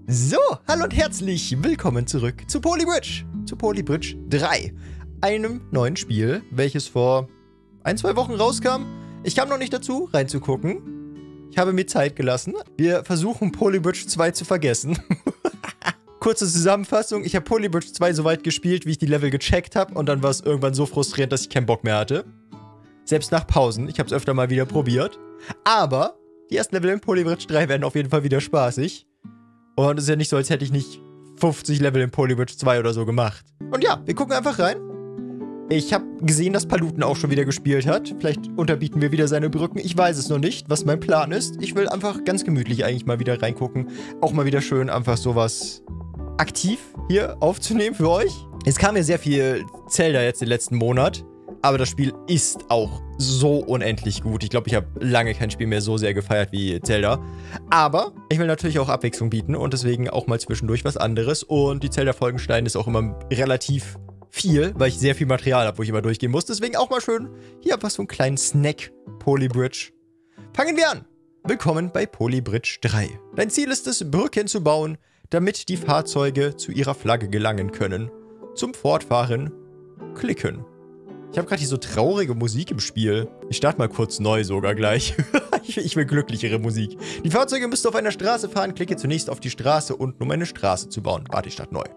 So, hallo und herzlich willkommen zurück zu Polybridge. Zu Polybridge 3. Einem neuen Spiel, welches vor 1-2 Wochen rauskam. Ich kam noch nicht dazu, reinzugucken. Ich habe mir Zeit gelassen. Wir versuchen Polybridge 2 zu vergessen. Kurze Zusammenfassung. Ich habe Polybridge 2 so weit gespielt, wie ich die Level gecheckt habe. Und dann war es irgendwann so frustrierend, dass ich keinen Bock mehr hatte. Selbst nach Pausen. Ich habe es öfter mal wieder probiert. Aber die ersten Level in Polybridge 3 werden auf jeden Fall wieder spaßig. Und es ist ja nicht so, als hätte ich nicht 50 Level in Polybridge 2 oder so gemacht. Und ja, wir gucken einfach rein. Ich habe gesehen, dass Paluten auch schon wieder gespielt hat. Vielleicht unterbieten wir wieder seine Brücken. Ich weiß es noch nicht, was mein Plan ist. Ich will einfach ganz gemütlich eigentlich mal wieder reingucken. Auch mal wieder schön einfach sowas aktiv hier aufzunehmen für euch. Es kam ja sehr viel Zelda jetzt den letzten Monat. Aber das Spiel ist auch so unendlich gut. Ich glaube, ich habe lange kein Spiel mehr so sehr gefeiert wie Zelda. Aber ich will natürlich auch Abwechslung bieten und deswegen auch mal zwischendurch was anderes. Und die Zelda-Folgen schneiden ist auch immer relativ viel, weil ich sehr viel Material habe, wo ich immer durchgehen muss. Deswegen auch mal schön hier einfach so einen kleinen Snack Polybridge. Fangen wir an. Willkommen bei Polybridge 3. Dein Ziel ist es, Brücken zu bauen, damit die Fahrzeuge zu ihrer Flagge gelangen können. Zum Fortfahren klicken. Ich habe gerade hier so traurige Musik im Spiel. Ich starte mal kurz neu sogar gleich. Ich will glücklichere Musik. Die Fahrzeuge müsst auf einer Straße fahren. Klicke zunächst auf die Straße unten, um eine Straße zu bauen. Warte, ich starte neu.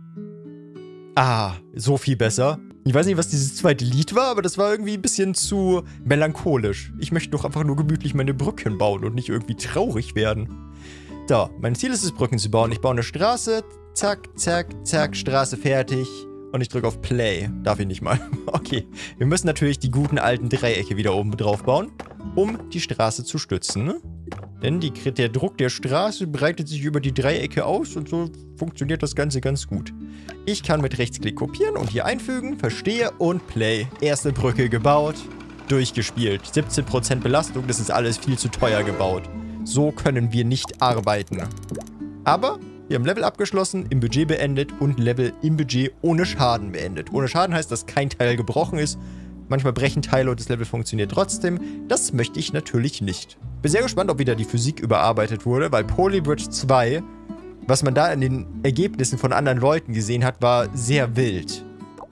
Ah, so viel besser. Ich weiß nicht, was dieses zweite Lied war, aber das war irgendwie ein bisschen zu melancholisch. Ich möchte doch einfach nur gemütlich meine Brücken bauen und nicht irgendwie traurig werden. So, mein Ziel ist es, Brücken zu bauen. Ich baue eine Straße. Zack, zack, zack, Straße fertig. Und ich drücke auf Play. Darf ich nicht mal. Okay. Wir müssen natürlich die guten alten Dreiecke wieder oben drauf bauen, um die Straße zu stützen. Denn der Druck der Straße breitet sich über die Dreiecke aus und so funktioniert das Ganze ganz gut. Ich kann mit Rechtsklick kopieren und hier einfügen, verstehe und Play. Erste Brücke gebaut, durchgespielt. 17% Belastung, das ist alles viel zu teuer gebaut. So können wir nicht arbeiten. Aber wir haben Level abgeschlossen, im Budget beendet und Level im Budget ohne Schaden beendet. Ohne Schaden heißt, dass kein Teil gebrochen ist. Manchmal brechen Teile und das Level funktioniert trotzdem. Das möchte ich natürlich nicht. Bin sehr gespannt, ob wieder die Physik überarbeitet wurde, weil Polybridge 2, was man da in den Ergebnissen von anderen Leuten gesehen hat, war sehr wild.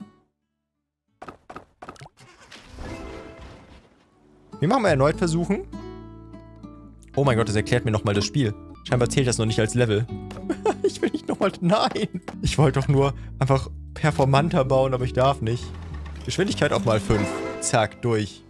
Wir machen mal erneut versuchen. Oh mein Gott, das erklärt mir nochmal das Spiel. Scheinbar zählt das noch nicht als Level. Ich will nicht nochmal... Nein! Ich wollte doch nur einfach performanter bauen, aber ich darf nicht. Geschwindigkeit auf mal 5. Zack, durch.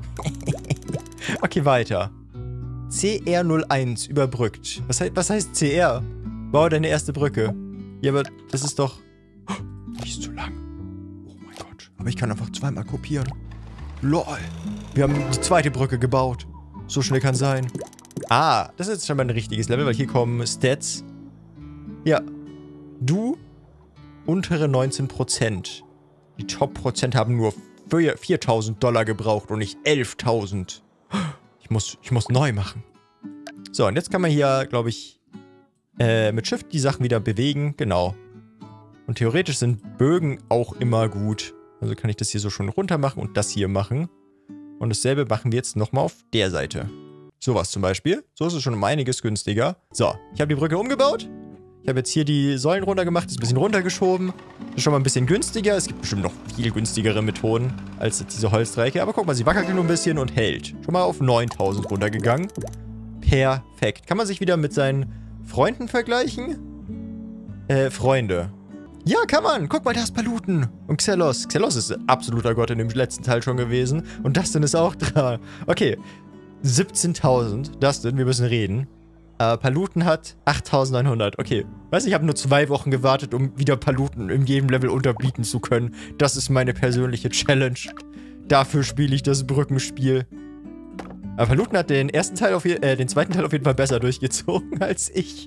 Okay, weiter. CR01 überbrückt. Was heißt CR? Baue deine erste Brücke. Ja, aber das ist doch... Die ist zu lang. Oh mein Gott. Aber ich kann einfach zweimal kopieren. LOL. Wir haben die zweite Brücke gebaut. So schnell kann sein. Ah, das ist jetzt schon mal ein richtiges Level, weil hier kommen Stats. Ja. Du, untere 19%. Die Top-Prozent haben nur 4.000 Dollar gebraucht und nicht 11.000. Ich muss neu machen. So, und jetzt kann man hier, glaube ich, mit Shift die Sachen wieder bewegen. Genau. Und theoretisch sind Bögen auch immer gut. Also kann ich das hier so schon runter machen und das hier machen. Und dasselbe machen wir jetzt nochmal auf der Seite. Sowas zum Beispiel. So ist es schon um einiges günstiger. So, ich habe die Brücke umgebaut. Ich habe jetzt hier die Säulen runtergemacht, ist ein bisschen runtergeschoben. Das ist schon mal ein bisschen günstiger. Es gibt bestimmt noch viel günstigere Methoden als diese Holzdreiecke. Aber guck mal, sie wackelt nur ein bisschen und hält. Schon mal auf 9.000 runtergegangen. Perfekt. Kann man sich wieder mit seinen Freunden vergleichen? Freunde. Ja, kann man. Guck mal, da ist Paluten. Und Xelos. Xelos ist absoluter Gott in dem letzten Teil schon gewesen. Und Dustin ist auch dran. Okay. 17.000. Dustin, wir müssen reden. Paluten hat 8.900. Okay. Weiß nicht, ich habe nur 2 Wochen gewartet, um wieder Paluten in jedem Level unterbieten zu können. Das ist meine persönliche Challenge. Dafür spiele ich das Brückenspiel. Aber Paluten hat den zweiten Teil auf jeden Fall besser durchgezogen als ich.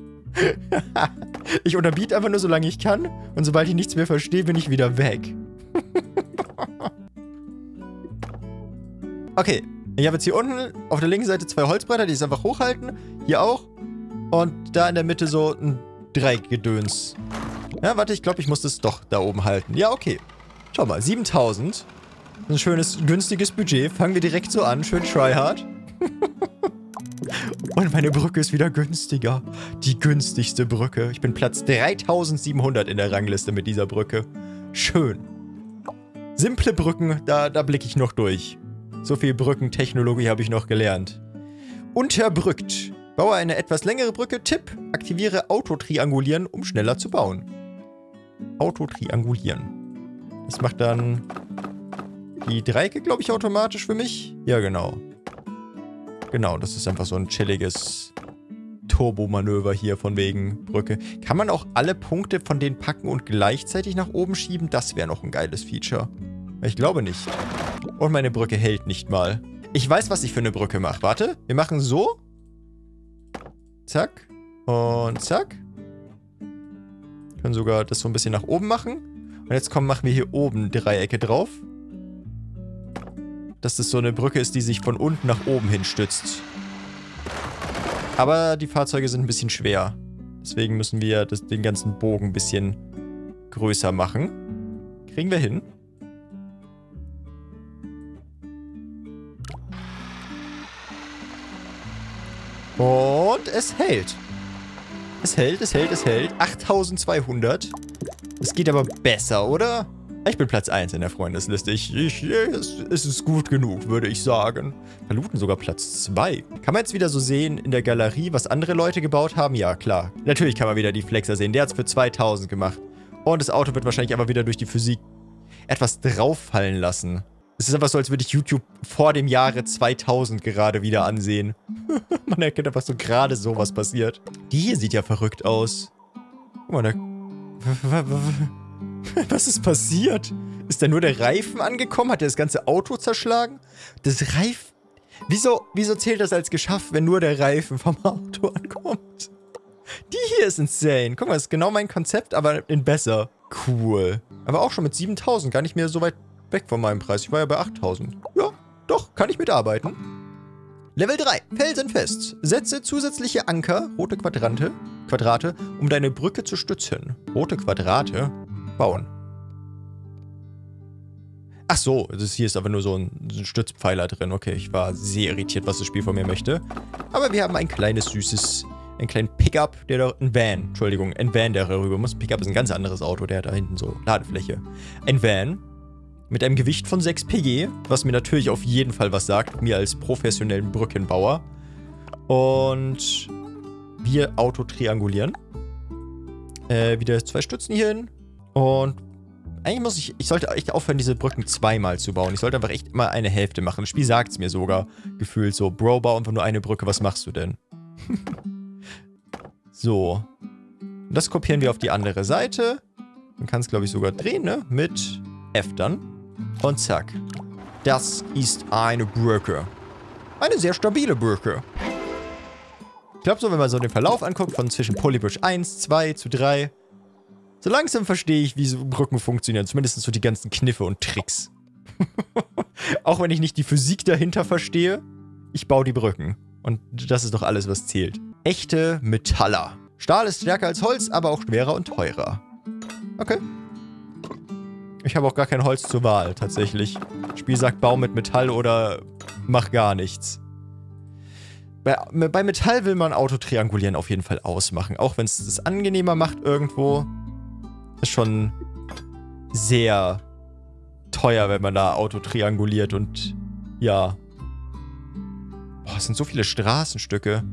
Ich unterbiete einfach nur, solange ich kann. Und sobald ich nichts mehr verstehe, bin ich wieder weg. Okay. Ich habe jetzt hier unten auf der linken Seite 2 Holzbretter, die ich einfach hochhalten. Hier auch. Und da in der Mitte so ein Dreieckgedöns. Ja, warte, ich glaube, ich muss das doch da oben halten. Ja, okay. Schau mal, 7.000. Ein schönes, günstiges Budget. Fangen wir direkt so an. Schön tryhard. Und meine Brücke ist wieder günstiger. Die günstigste Brücke. Ich bin Platz 3700 in der Rangliste mit dieser Brücke. Schön. Simple Brücken, da blicke ich noch durch. So viel Brückentechnologie habe ich noch gelernt. Unterbrückt. Baue eine etwas längere Brücke. Tipp. Aktiviere Autotriangulieren, um schneller zu bauen. Autotriangulieren. Das macht dann die Dreiecke, glaube ich, automatisch für mich. Ja, genau. Genau, das ist einfach so ein chilliges Turbomanöver hier von wegen Brücke. Kann man auch alle Punkte von denen packen und gleichzeitig nach oben schieben? Das wäre noch ein geiles Feature. Ich glaube nicht. Und meine Brücke hält nicht mal. Ich weiß, was ich für eine Brücke mache. Warte, wir machen so. Zack. Und zack. Können sogar das so ein bisschen nach oben machen. Und jetzt machen wir hier oben Dreiecke drauf. Dass das so eine Brücke ist, die sich von unten nach oben hin stützt. Aber die Fahrzeuge sind ein bisschen schwer. Deswegen müssen wir den ganzen Bogen ein bisschen größer machen. Kriegen wir hin. Und es hält. Es hält, es hält, es hält. 8200. Es geht aber besser, oder? Ich bin Platz 1 in der Freundesliste. Es ist gut genug, würde ich sagen. Verluten sogar Platz 2. Kann man jetzt wieder so sehen in der Galerie, was andere Leute gebaut haben? Ja, klar. Natürlich kann man wieder die Flexer sehen. Der hat es für 2000 gemacht. Und das Auto wird wahrscheinlich aber wieder durch die Physik etwas drauffallen lassen. Es ist einfach so, als würde ich YouTube vor dem Jahre 2000 gerade wieder ansehen. Man erkennt einfach so gerade so, was passiert. Die hier sieht ja verrückt aus. Guck mal, was ist passiert? Ist da nur der Reifen angekommen? Hat er das ganze Auto zerschlagen? Das Reifen... Wieso zählt das als geschafft, wenn nur der Reifen vom Auto ankommt? Die hier ist insane. Guck mal, das ist genau mein Konzept, aber in besser. Cool. Aber auch schon mit 7000, gar nicht mehr so weit weg von meinem Preis. Ich war ja bei 8000. Ja, doch, kann ich mitarbeiten. Level 3. Felsenfest. Setze zusätzliche Anker, rote Quadrate, um deine Brücke zu stützen. Rote Quadrate? Bauen. Ach so, hier ist aber nur so ein Stützpfeiler drin. Okay, ich war sehr irritiert, was das Spiel von mir möchte. Aber wir haben ein kleines, süßes, einen kleinen Pickup, ein Van, der rüber muss. Pickup ist ein ganz anderes Auto, der hat da hinten so Ladefläche. Ein Van mit einem Gewicht von 6 PG, was mir natürlich auf jeden Fall was sagt, mir als professionellen Brückenbauer. Und wir Auto triangulieren. Wieder 2 Stützen hier hin. Und eigentlich ich sollte echt aufhören, diese Brücken zweimal zu bauen. Ich sollte einfach echt mal eine Hälfte machen. Das Spiel sagt es mir sogar gefühlt so, Bro, bau einfach nur eine Brücke, was machst du denn? So. Und das kopieren wir auf die andere Seite. Man kann es, glaube ich, sogar drehen, ne? Mit F dann. Und zack. Das ist eine Brücke. Eine sehr stabile Brücke. Ich glaube so, wenn man so den Verlauf anguckt, von zwischen Polybridge 1, 2 zu 3, so langsam verstehe ich, wie so Brücken funktionieren. Zumindest so die ganzen Kniffe und Tricks. Auch wenn ich nicht die Physik dahinter verstehe, ich baue die Brücken. Und das ist doch alles, was zählt. Echte Metaller. Stahl ist stärker als Holz, aber auch schwerer und teurer. Okay. Ich habe auch gar kein Holz zur Wahl, tatsächlich. Das Spiel sagt, bau mit Metall oder mach gar nichts. Bei Metall will man Autotriangulieren auf jeden Fall ausmachen. Auch wenn es das angenehmer macht irgendwo. Ist schon sehr teuer, wenn man da Autotrianguliert und ja. Boah, es sind so viele Straßenstücke.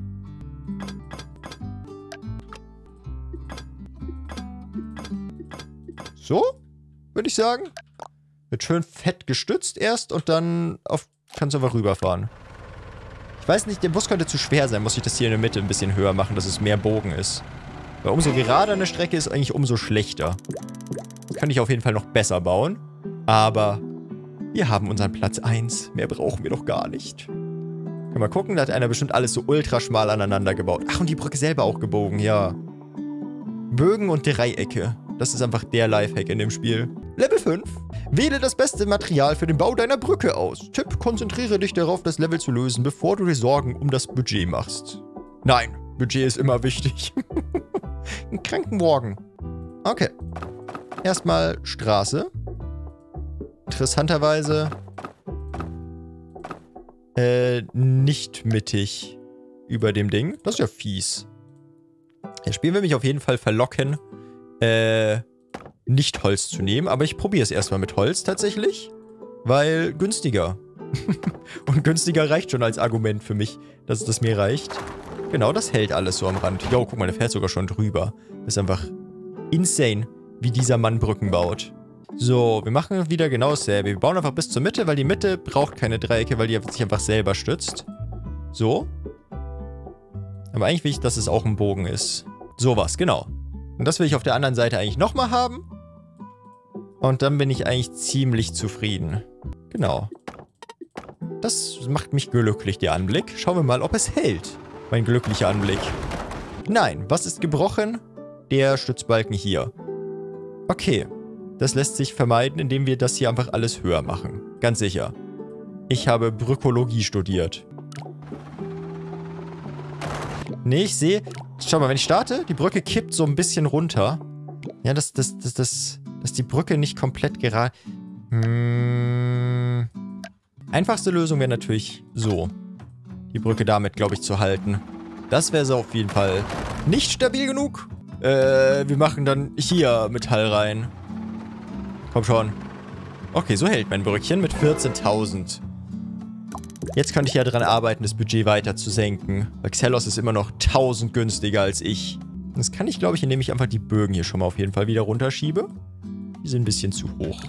So, würde ich sagen. Wird schön fett gestützt erst und dann kannst du einfach rüberfahren. Ich weiß nicht, der Bus könnte zu schwer sein. Muss ich das hier in der Mitte ein bisschen höher machen, dass es mehr Bogen ist. Weil umso gerader eine Strecke ist, eigentlich umso schlechter. Das kann ich auf jeden Fall noch besser bauen. Aber wir haben unseren Platz 1. Mehr brauchen wir doch gar nicht. Können wir mal gucken, da hat einer bestimmt alles so ultra schmal aneinander gebaut. Ach, und die Brücke selber auch gebogen, ja. Bögen und Dreiecke. Das ist einfach der Lifehack in dem Spiel. Level 5. Wähle das beste Material für den Bau deiner Brücke aus. Tipp, konzentriere dich darauf, das Level zu lösen, bevor du dir Sorgen um das Budget machst. Nein, Budget ist immer wichtig. Ein Krankenwagen. Okay. Erstmal Straße. Interessanterweise nicht mittig. über dem Ding. Das ist ja fies. Das Spiel will mich auf jeden Fall verlocken, nicht Holz zu nehmen. Aber ich probiere es erstmal mit Holz tatsächlich. Weil günstiger. Und günstiger reicht schon als Argument für mich, dass das mir reicht. Genau, das hält alles so am Rand. Jo, guck mal, der fährt sogar schon drüber. Das ist einfach insane, wie dieser Mann Brücken baut. So, wir machen wieder genau dasselbe. Wir bauen einfach bis zur Mitte, weil die Mitte braucht keine Dreiecke, weil die sich einfach selber stützt. So. Aber eigentlich will ich, dass es auch ein Bogen ist. Sowas, genau. Und das will ich auf der anderen Seite eigentlich nochmal haben. Und dann bin ich eigentlich ziemlich zufrieden. Genau. Das macht mich glücklich, der Anblick. Schauen wir mal, ob es hält. Mein glücklicher Anblick. Nein, was ist gebrochen? Der Stützbalken hier. Okay. Das lässt sich vermeiden, indem wir das hier einfach alles höher machen. Ganz sicher. Ich habe Brückologie studiert. Nee, ich sehe... Schau mal, wenn ich starte, die Brücke kippt so ein bisschen runter. Ja, dass die Brücke nicht komplett gerade... Einfachste Lösung wäre natürlich so. Die Brücke damit, glaube ich, zu halten. Das wäre so auf jeden Fall nicht stabil genug. Wir machen dann hier Metall rein. Komm schon. Okay, so hält mein Brückchen mit 14.000. Jetzt könnte ich ja dran arbeiten, das Budget weiter zu senken. Weil Xelos ist immer noch 1000 günstiger als ich. Das kann ich, glaube ich, indem ich einfach die Bögen hier schon mal auf jeden Fall wieder runterschiebe. Die sind ein bisschen zu hoch.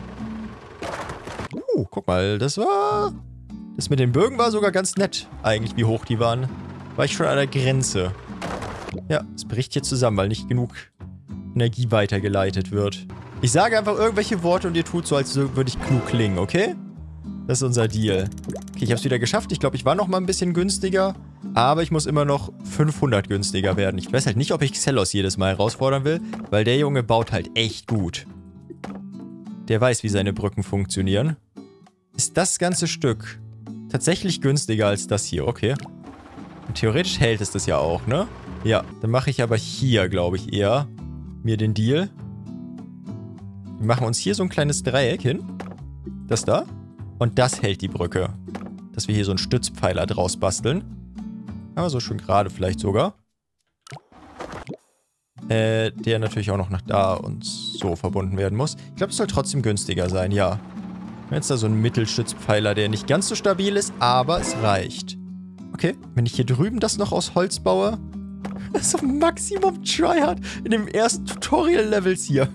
Guck mal, das mit den Bögen war sogar ganz nett, eigentlich, wie hoch die waren. War ich schon an der Grenze. Ja, es bricht hier zusammen, weil nicht genug Energie weitergeleitet wird. Ich sage einfach irgendwelche Worte und ihr tut so, als würde ich klug klingen, okay? Das ist unser Deal. Okay, ich habe es wieder geschafft. Ich glaube, ich war noch mal ein bisschen günstiger. Aber ich muss immer noch 500 günstiger werden. Ich weiß halt nicht, ob ich Xelos jedes Mal herausfordern will, weil der Junge baut halt echt gut. Der weiß, wie seine Brücken funktionieren. Ist das ganze Stück tatsächlich günstiger als das hier? Okay. Und theoretisch hält es das ja auch, ne? Ja, dann mache ich aber hier, glaube ich, eher mir den Deal. Wir machen uns hier so ein kleines Dreieck hin. Das da. Und das hält die Brücke. Dass wir hier so einen Stützpfeiler draus basteln. Aber so schön gerade vielleicht sogar. Der natürlich auch noch nach da und so verbunden werden muss. Ich glaube, es soll trotzdem günstiger sein, ja. Jetzt da so ein Mittelstützpfeiler, der nicht ganz so stabil ist, aber es reicht. Okay, wenn ich hier drüben das noch aus Holz baue. Das ist so Maximum Tryhard in dem ersten Tutorial-Levels hier.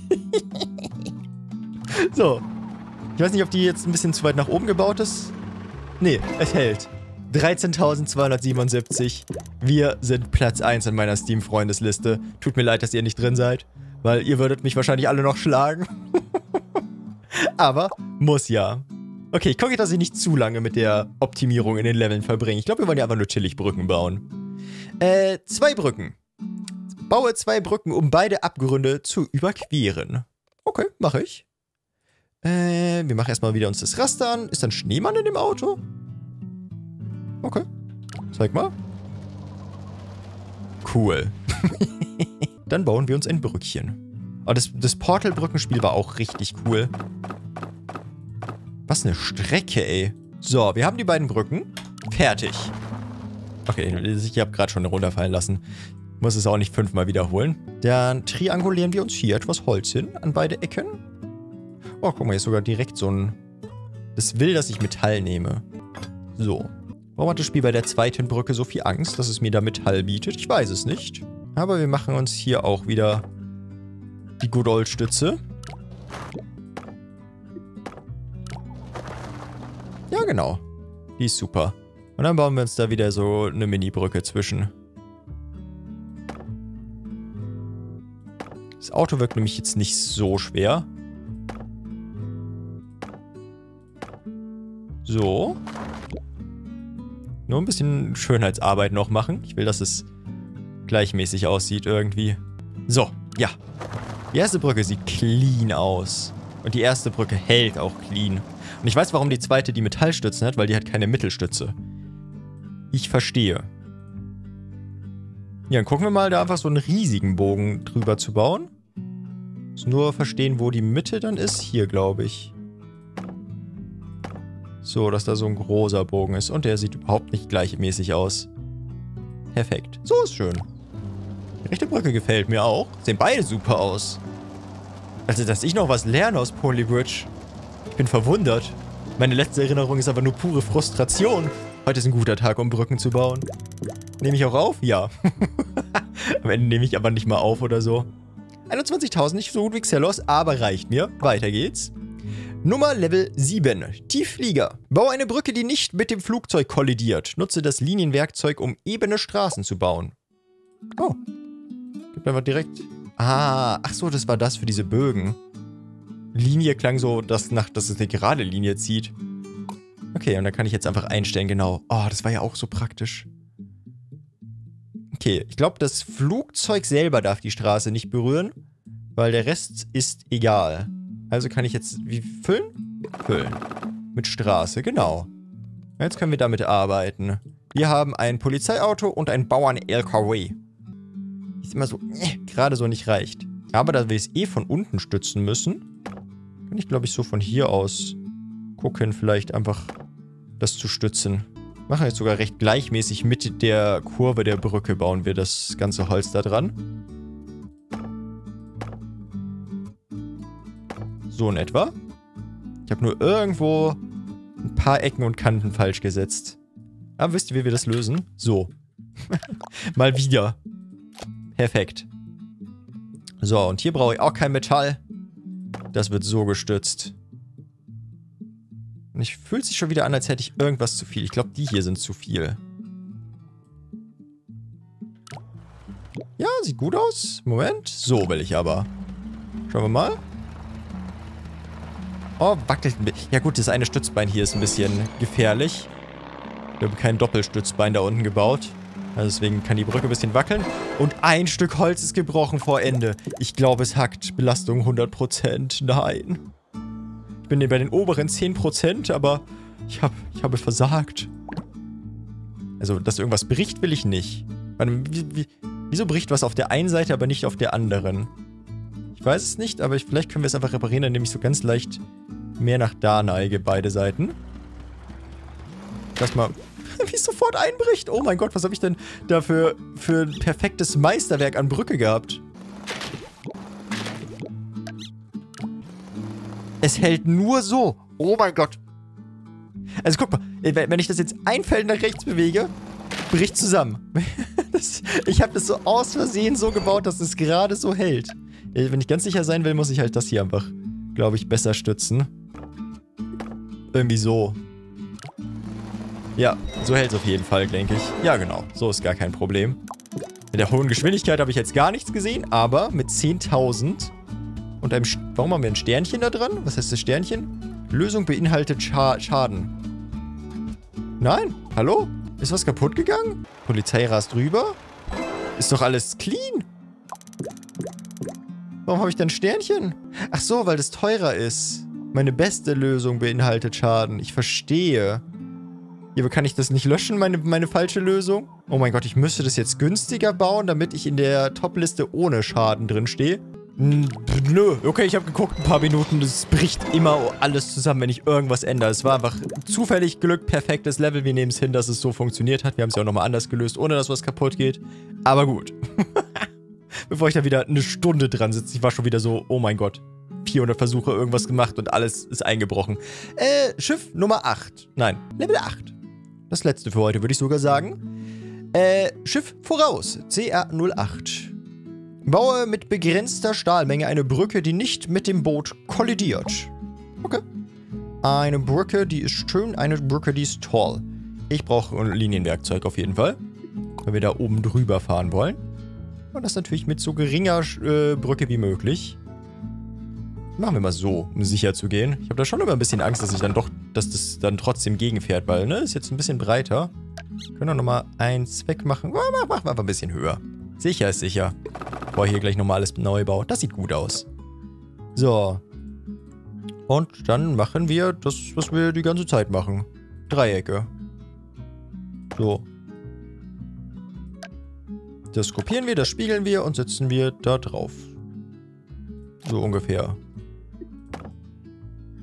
So. Ich weiß nicht, ob die jetzt ein bisschen zu weit nach oben gebaut ist. Nee, es hält. 13.277. Wir sind Platz 1 in meiner Steam-Freundesliste. Tut mir leid, dass ihr nicht drin seid, weil ihr würdet mich wahrscheinlich alle noch schlagen. Aber muss ja. Okay, ich gucke, dass ich nicht zu lange mit der Optimierung in den Leveln verbringe. Ich glaube, wir wollen ja einfach nur chillig Brücken bauen. 2 Brücken. Baue 2 Brücken, um beide Abgründe zu überqueren. Okay, mache ich. Wir machen erstmal wieder uns das Raster an. Ist da ein Schneemann in dem Auto? Okay. Zeig mal. Cool. Dann bauen wir uns ein Brückchen. Oh, das Portal-Brückenspiel war auch richtig cool. Was eine Strecke, ey. So, wir haben die beiden Brücken. Fertig. Okay, ich habe gerade schon runterfallen lassen. Muss es auch nicht 5-mal wiederholen. Dann triangulieren wir uns hier etwas Holz hin an beide Ecken. Oh, guck mal, hier ist sogar direkt so ein... Das will, dass ich Metall nehme. So. Warum hat das Spiel bei der zweiten Brücke so viel Angst, dass es mir da Metall bietet? Ich weiß es nicht. Aber wir machen uns hier auch wieder die Good Old Stütze. Ja, genau. Die ist super. Und dann bauen wir uns da wieder so eine Mini-Brücke zwischen. Das Auto wirkt nämlich jetzt nicht so schwer. So. Nur ein bisschen Schönheitsarbeit noch machen. Ich will, dass es gleichmäßig aussieht irgendwie. So, ja. Die erste Brücke sieht clean aus. Und die erste Brücke hält auch clean. Und ich weiß, warum die zweite die Metallstützen hat, weil die hat keine Mittelstütze. Ich verstehe. Ja, dann gucken wir mal, da einfach so einen riesigen Bogen drüber zu bauen. Muss nur verstehen, wo die Mitte dann ist. Hier, glaube ich. So, dass da so ein großer Bogen ist. Und der sieht überhaupt nicht gleichmäßig aus. Perfekt. So ist schön. Die rechte Brücke gefällt mir auch. Sehen beide super aus. Also, dass ich noch was lerne aus Polybridge. Ich bin verwundert. Meine letzte Erinnerung ist aber nur pure Frustration. Heute ist ein guter Tag, um Brücken zu bauen. Nehme ich auch auf? Ja. Am Ende nehme ich aber nicht mal auf oder so. 21.000, nicht so gut wie Xelos, aber reicht mir. Weiter geht's. Nummer Level 7. Tiefflieger. Baue eine Brücke, die nicht mit dem Flugzeug kollidiert. Nutze das Linienwerkzeug, um ebene Straßen zu bauen. Oh. Gibt einfach direkt... Ah, ach so, das war das für diese Bögen. Linie klang so, dass es eine gerade Linie zieht. Okay, und dann kann ich jetzt einfach einstellen, genau. Oh, das war ja auch so praktisch. Okay, ich glaube, das Flugzeug selber darf die Straße nicht berühren, weil der Rest ist egal. Also kann ich jetzt... Wie füllen? Füllen. Mit Straße, genau. Jetzt können wir damit arbeiten. Wir haben ein Polizeiauto und ein Bauern-LKW. Ist immer so... gerade so nicht reicht. Aber da wir es eh von unten stützen müssen, kann ich, glaube ich, so von hier aus gucken, vielleicht einfach das zu stützen. Machen wir jetzt sogar recht gleichmäßig mit der Kurve der Brücke bauen wir das ganze Holz da dran. So in etwa. Ich habe nur irgendwo ein paar Ecken und Kanten falsch gesetzt. Aber wisst ihr, wie wir das lösen? So. Mal wieder. Perfekt. So, und hier brauche ich auch kein Metall. Das wird so gestützt. Und ich fühlt sich schon wieder an, als hätte ich irgendwas zu viel. Ich glaube, die hier sind zu viel. Ja, sieht gut aus. Moment. So will ich aber. Schauen wir mal. Oh, wackelt ein bisschen. Ja gut, das eine Stützbein hier ist ein bisschen gefährlich. Wir haben kein Doppelstützbein da unten gebaut. Also deswegen kann die Brücke ein bisschen wackeln. Und ein Stück Holz ist gebrochen vor Ende. Ich glaube, es hackt. Belastung 100%. Nein. Ich bin bei den oberen 10%, aber ich habe versagt. Also, dass irgendwas bricht, will ich nicht. Wieso bricht was auf der einen Seite, aber nicht auf der anderen? Ich weiß es nicht, aber vielleicht können wir es einfach reparieren, indem ich so ganz leicht mehr nach da neige, beide Seiten. Lass mal... Wie es sofort einbricht. Oh mein Gott, was habe ich denn da für ein perfektes Meisterwerk an Brücke gehabt? Es hält nur so. Oh mein Gott. Also guck mal, wenn ich das jetzt ein Feld nach rechts bewege, bricht zusammen. Ich habe das so aus Versehen so gebaut, dass es gerade so hält. Wenn ich ganz sicher sein will, muss ich halt das hier einfach, glaube ich, besser stützen. Irgendwie so. Ja, so hält es auf jeden Fall, denke ich. Ja, genau. So ist gar kein Problem. Mit der hohen Geschwindigkeit habe ich jetzt gar nichts gesehen, aber mit 10.000 und einem... Warum haben wir ein Sternchen da dran? Was heißt das Sternchen? Lösung beinhaltet Schaden. Nein? Hallo? Ist was kaputt gegangen? Polizei rast drüber? Ist doch alles clean. Warum habe ich dann Sternchen? Ach so, weil das teurer ist. Meine beste Lösung beinhaltet Schaden. Ich verstehe. Ja, aber kann ich das nicht löschen, meine falsche Lösung? Oh mein Gott, ich müsste das jetzt günstiger bauen, damit ich in der Top-Liste ohne Schaden drin stehe. Nö. Okay, ich habe geguckt, ein paar Minuten. Das bricht immer alles zusammen, wenn ich irgendwas ändere. Es war einfach zufällig Glück, perfektes Level. Wir nehmen es hin, dass es so funktioniert hat. Wir haben es ja auch nochmal anders gelöst, ohne dass was kaputt geht. Aber gut. Bevor ich da wieder eine Stunde dran sitze, ich war schon wieder so, oh mein Gott. 400 Versuche, irgendwas gemacht und alles ist eingebrochen. Schiff Nummer 8. Nein, Level 8. Das letzte für heute, würde ich sogar sagen. Schiff voraus. CR08. Baue mit begrenzter Stahlmenge eine Brücke, die nicht mit dem Boot kollidiert. Okay. Eine Brücke, die ist schön. Eine Brücke, die ist toll. Ich brauche ein Linienwerkzeug auf jeden Fall. Weil wir da oben drüber fahren wollen. Und das natürlich mit so geringer Brücke wie möglich. Machen wir mal so, um sicher zu gehen. Ich habe da schon immer ein bisschen Angst, dass das dann trotzdem gegenfährt, weil, ne, ist jetzt ein bisschen breiter. Können wir nochmal eins wegmachen. Machen wir einfach ein bisschen höher. Sicher ist sicher. Bevor ich hier gleich nochmal alles neu baue. Das sieht gut aus. So. Und dann machen wir das, was wir die ganze Zeit machen. Dreiecke. So. Das kopieren wir, das spiegeln wir und setzen wir da drauf. So ungefähr.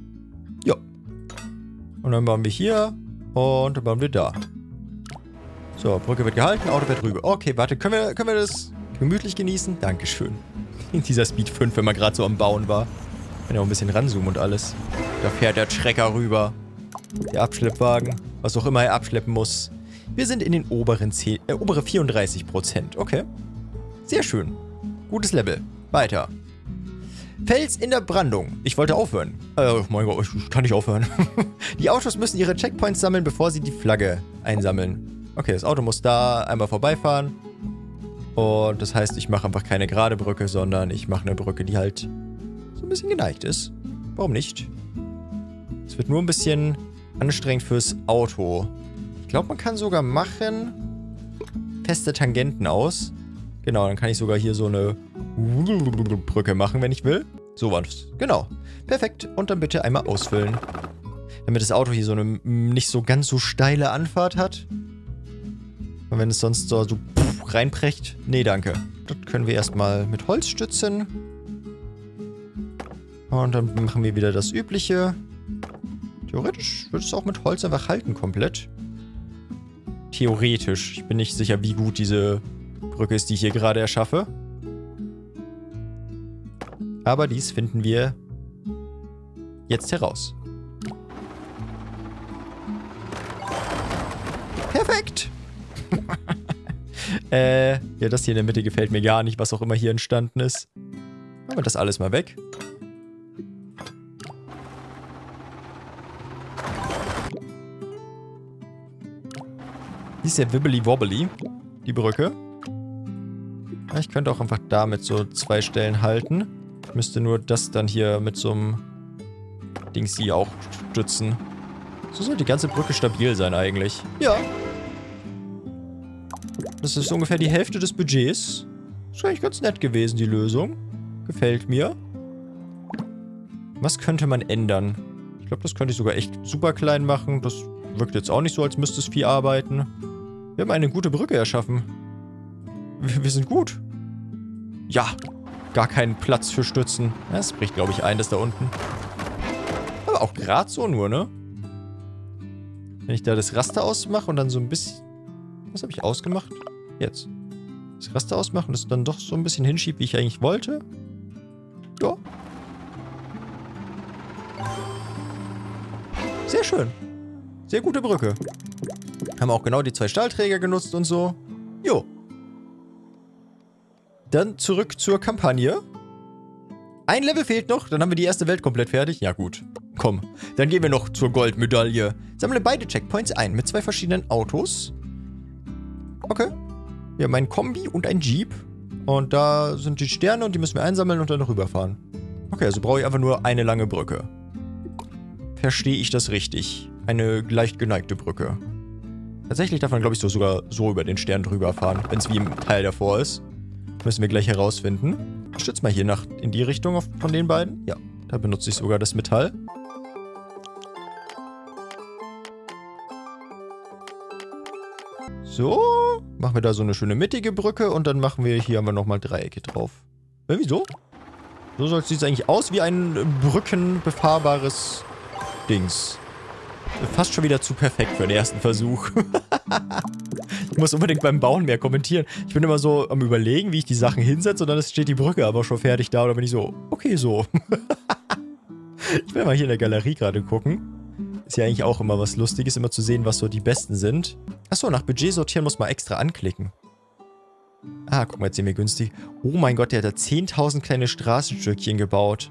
Ja. Und dann bauen wir hier und dann bauen wir da. So, Brücke wird gehalten, Auto wird rüber. Okay, warte, können wir das gemütlich genießen? Dankeschön. Dieser Speed 5, wenn man gerade so am Bauen war. Kann ja auch ein bisschen ranzoomen und alles. Da fährt der Trecker rüber. Der Abschleppwagen. Was auch immer er abschleppen muss. Wir sind in den obere 34%. Okay. Sehr schön. Gutes Level. Weiter. Fels in der Brandung. Ich wollte aufhören. Oh mein Gott, ich kann nicht aufhören. Die Autos müssen ihre Checkpoints sammeln, bevor sie die Flagge einsammeln. Okay, das Auto muss da einmal vorbeifahren. Und das heißt, ich mache einfach keine gerade Brücke, sondern ich mache eine Brücke, die halt so ein bisschen geneigt ist. Warum nicht? Es wird nur ein bisschen anstrengend fürs Auto. Ich glaube, man kann sogar machen feste Tangenten aus. Genau, dann kann ich sogar hier so eine Brücke machen, wenn ich will. So was. Genau. Perfekt. Und dann bitte einmal ausfüllen. Damit das Auto hier so eine nicht so ganz so steile Anfahrt hat. Und wenn es sonst so reinbrecht. Nee, danke. Das können wir erstmal mit Holz stützen. Und dann machen wir wieder das Übliche. Theoretisch würde es auch mit Holz einfach halten komplett. Theoretisch. Ich bin nicht sicher, wie gut diese Brücke ist, die ich hier gerade erschaffe. Aber dies finden wir jetzt heraus. Perfekt! Ja, das hier in der Mitte gefällt mir gar nicht, was auch immer hier entstanden ist. Machen wir das alles mal weg. Die ist ja wibbly-wobbly, die Brücke. Ich könnte auch einfach damit so 2 Stellen halten. Ich müsste nur das dann hier mit so einem Dings hier auch stützen. So soll die ganze Brücke stabil sein eigentlich. Ja. Das ist ungefähr die Hälfte des Budgets. Ist eigentlich ganz nett gewesen, die Lösung. Gefällt mir. Was könnte man ändern? Ich glaube, das könnte ich sogar echt super klein machen. Das wirkt jetzt auch nicht so, als müsste es viel arbeiten. Wir haben eine gute Brücke erschaffen. Wir sind gut. Ja. Gar keinen Platz für Stützen. Das bricht, glaube ich, ein, das da unten. Aber auch gerade so nur, ne? Wenn ich da das Raster ausmache und dann so ein bisschen... Was habe ich ausgemacht? Jetzt. Das Raster ausmachen und es dann doch so ein bisschen hinschiebe, wie ich eigentlich wollte. Ja. Sehr schön. Sehr gute Brücke. Haben auch genau die 2 Stahlträger genutzt und so. Jo. Dann zurück zur Kampagne. Ein Level fehlt noch, dann haben wir die erste Welt komplett fertig. Ja gut, komm. Dann gehen wir noch zur Goldmedaille. Sammle beide Checkpoints ein mit 2 verschiedenen Autos. Okay. Wir haben ein Kombi und ein Jeep. Und da sind die Sterne und die müssen wir einsammeln und dann noch rüberfahren. Okay, also brauche ich einfach nur eine lange Brücke. Verstehe ich das richtig? Eine leicht geneigte Brücke. Tatsächlich darf man, glaube ich, sogar so über den Stern drüber fahren, wenn es wie im Teil davor ist. Müssen wir gleich herausfinden. Ich stütze mal hier in die Richtung von den beiden. Ja, da benutze ich sogar das Metall. So, machen wir da so eine schöne mittige Brücke und dann machen wir hier nochmal Dreiecke drauf. Wieso? So sieht es eigentlich aus wie ein brückenbefahrbares Dings. Fast schon wieder zu perfekt für den ersten Versuch. Ich muss unbedingt beim Bauen mehr kommentieren. Ich bin immer so am Überlegen, wie ich die Sachen hinsetze und dann steht die Brücke aber schon fertig da. Oder bin ich so, okay, so. Ich will mal hier in der Galerie gerade gucken. Ist ja eigentlich auch immer was Lustiges, immer zu sehen, was so die besten sind. Achso, nach Budget sortieren muss man extra anklicken. Ah, guck mal, jetzt sehen wir günstig. Oh mein Gott, der hat da 10.000 kleine Straßenstückchen gebaut.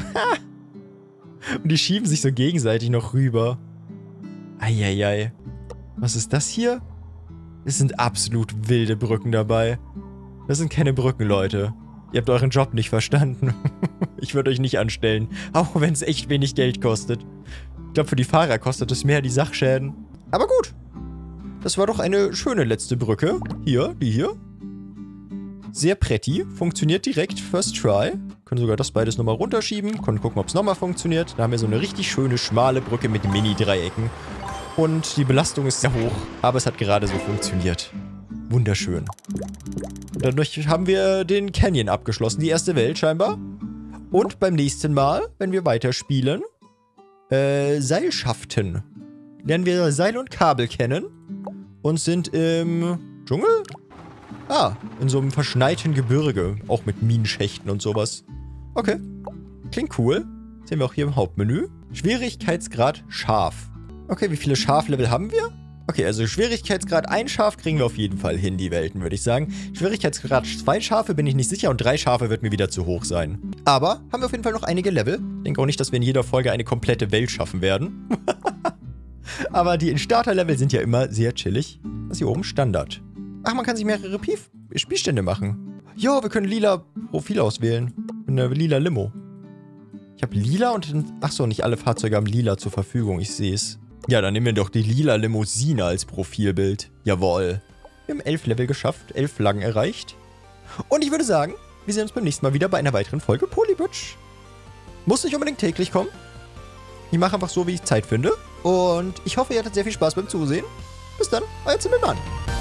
Und die schieben sich so gegenseitig noch rüber. Eieiei. Was ist das hier? Es sind absolut wilde Brücken dabei. Das sind keine Brücken, Leute. Ihr habt euren Job nicht verstanden. Ich würde euch nicht anstellen. Auch wenn es echt wenig Geld kostet. Ich glaube, für die Fahrer kostet es mehr die Sachschäden. Aber gut. Das war doch eine schöne letzte Brücke. Hier, die hier. Sehr pretty. Funktioniert direkt. First try. Können sogar das beides nochmal runterschieben. Können gucken, ob es nochmal funktioniert. Da haben wir so eine richtig schöne, schmale Brücke mit Mini-Dreiecken. Und die Belastung ist sehr hoch. Aber es hat gerade so funktioniert. Wunderschön. Und dadurch haben wir den Canyon abgeschlossen. Die erste Welt scheinbar. Und beim nächsten Mal, wenn wir weiterspielen, Seilschaften. Lernen wir Seil und Kabel kennen. und sind im Dschungel? Ah, in so einem verschneiten Gebirge. Auch mit Minenschächten und sowas. Okay. Klingt cool. Sehen wir auch hier im Hauptmenü. Schwierigkeitsgrad scharf. Okay, wie viele Schaflevel haben wir? Okay, also Schwierigkeitsgrad 1 Schaf kriegen wir auf jeden Fall hin, die Welten, würde ich sagen. Schwierigkeitsgrad 2 Schafe bin ich nicht sicher und 3 Schafe wird mir wieder zu hoch sein. Aber haben wir auf jeden Fall noch einige Level. Ich denke auch nicht, dass wir in jeder Folge eine komplette Welt schaffen werden. Aber die Starter-Level sind ja immer sehr chillig. Das hier oben Standard. Ach, man kann sich mehrere Spielstände machen. Jo, wir können lila Profil auswählen. Eine lila Limo. Ich habe lila und... Achso, nicht alle Fahrzeuge haben lila zur Verfügung. Ich sehe es. Ja, dann nehmen wir doch die lila Limousine als Profilbild. Jawohl. Wir haben 11 Level geschafft, 11 Flaggen erreicht. Und ich würde sagen, wir sehen uns beim nächsten Mal wieder bei einer weiteren Folge Polybridge. Muss nicht unbedingt täglich kommen. Ich mache einfach so, wie ich Zeit finde. Und ich hoffe, ihr hattet sehr viel Spaß beim Zusehen. Bis dann, euer Zimmermann.